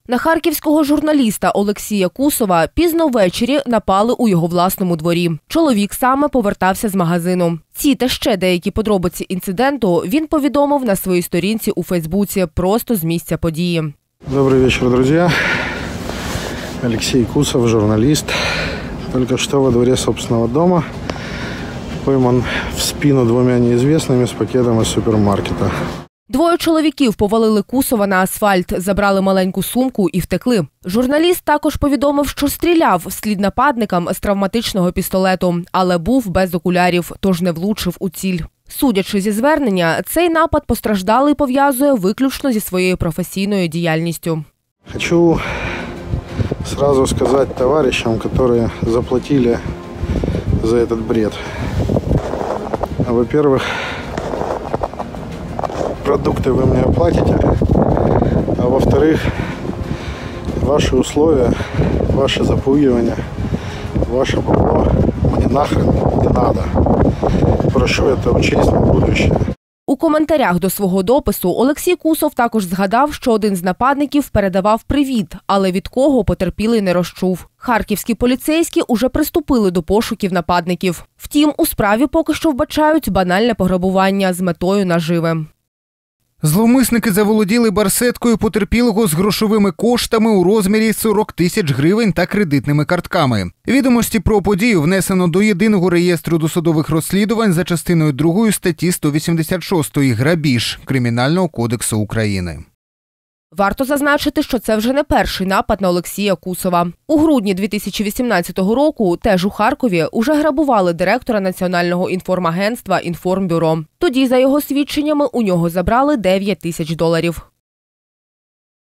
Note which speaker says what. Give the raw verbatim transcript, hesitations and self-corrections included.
Speaker 1: На харківського журналіста Олексія Кусова пізно ввечері напали у його власному дворі. Чоловік саме повертався з магазину. Ці та ще деякі подробиці інциденту він повідомив на своїй сторінці у Фейсбуці просто з місця події.
Speaker 2: Добрий вечір, друзі. Олексій Кусов, журналіст. Тільки що во дворі собственного дому пойман в спину двома неізвісними з пакетом із супермаркета.
Speaker 1: Двоє чоловіків повалили Кусова на асфальт, забрали маленьку сумку і втекли. Журналіст також повідомив, що стріляв вслід нападникам з травматичного пістолету, але був без окулярів, тож не влучив у ціль. Судячи зі звернення, цей напад постраждалий пов'язує виключно зі своєю професійною діяльністю.
Speaker 2: Хочу сразу сказать товарищам, которые заплатили за этот бред. Во-первых, продукты вы мне оплатите, а во-вторых, ваши условия, ваши запугивания, ваше бабло мне нахрен не надо. Прошу это учесть на будущее.
Speaker 1: У коментарях до свого допису Олексій Кусов також згадав, що один з нападників передавав привіт, але від кого потерпілий не розчув. Харківські поліцейські уже приступили до пошуків нападників. Втім, у справі поки що вбачають банальне пограбування з метою наживи.
Speaker 3: Зловмисники заволоділи барсеткою потерпілого з грошовими коштами у розмірі сорок тисяч гривень та кредитними картками. Відомості про подію внесено до Єдиного реєстру досудових розслідувань за частиною другої статті сто вісімдесят шість «Грабіж» Кримінального кодексу України.
Speaker 1: Варто зазначити, що це вже не перший напад на Олексія Кусова. У грудні дві тисячі вісімнадцятого року теж у Харкові уже грабували директора Національного інформагентства «Інформбюро». Тоді, за його свідченнями, у нього забрали дев'ять тисяч доларів.